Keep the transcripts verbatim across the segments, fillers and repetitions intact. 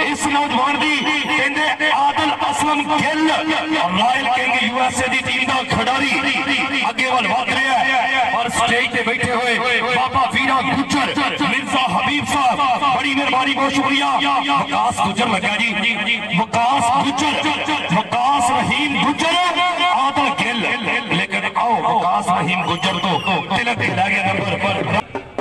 इस नौजवान की कहते Adal Aslam Gill Royal King USA की टीम का खिडारी अगे वाल वध रहा है और स्टेज पे बैठे हुए बाबा वीरा गुजर मिर्जा हबीब साहब, बड़ी मेहरबानी, बहुत शुक्रिया। वकास गुजर लगा जी, वकास गुजर, वकास रहीम गुजर, आदल गिल। लेकिन आओ वकास रहीम गुजर तो तिलक दिला गया नंबर पर।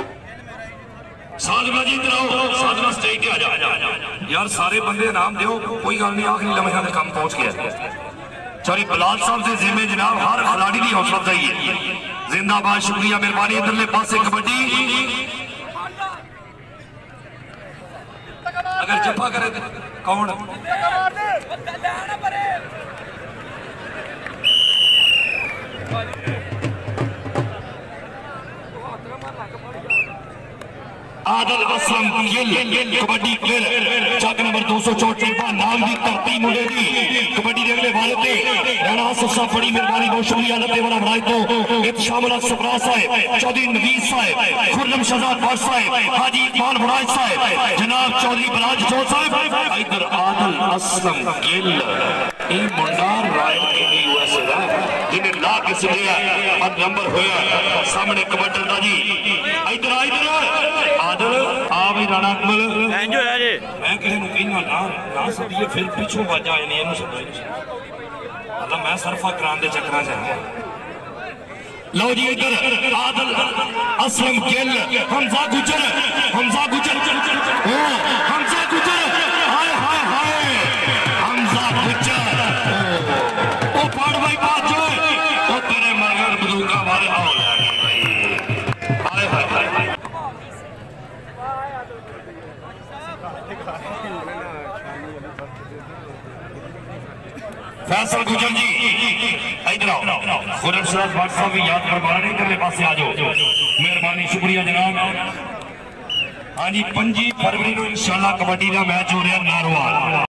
साधना जी इधर आओ, साधना स्टेज पे आ जा यार, सारे बंदे नाम दो, कोई गल नहीं, आखिरी लम्हे में काम पहुंच गया। सॉरी बिलाल साहब से जिम्मे जनाब हर खिलाड़ी की हौसला अफजाई है, जिंदाबाद, शुक्रिया, मेहरबानी। इधरले पासे कबड्डी अगर जफा करे कौन आदल असलम गिल कबड्डी प्लेयर चक नंबर दो सौ चौटी का नाम की धरती मुंडे की कबड्डी के अगले वाले पे राणा ससा, बड़ी मेहरबानी, बहुत शुक्रिया। लते वाला बनाए तो इत शामिल सफरा साहब, चौधरी नवीद साहब, खुर्रम शहजाद बादशाह साहब, हाजी इकबाल बुराज साहब, जनाब चौधरी बलाज जो साहब। इधर आदल असलम गिल ये मुंडा रॉयल किंग यूएसए दा जिन्हें ला के सजिया और नंबर होया सामने कबड्डी दा जी। इधर आ इधर आदल आ भाई राणा अकमल एंजो है जी, मैं किसी नु कहना ना ना सदिए फिर पीछे वाजा आए नहीं, इनु सब मतलब मैं सरफा कराने दे चक्करां च है। लो जी इधर आदल असलम गिल, हमजा गुजर, हमजा गुजर, ओ हमजा गुजर, हाय हाय हाय हमजा गुजर, ओ पड़ भाई बात जो ओ तेरे मगर बंदूका वाले आओ भाई, हाय हाय हाय। फैसल गुजर जी इधर आओ, खुर्रम शहजाद बादशाह भी याद करवा रहे, इधरले पासे आ जाओ, मेहरबानी, शुक्रिया जनाब। हाँ जी, पच्चीस फरवरी को इंशाल्लाह कबड्डी का मैच हो रहा नारोवाल।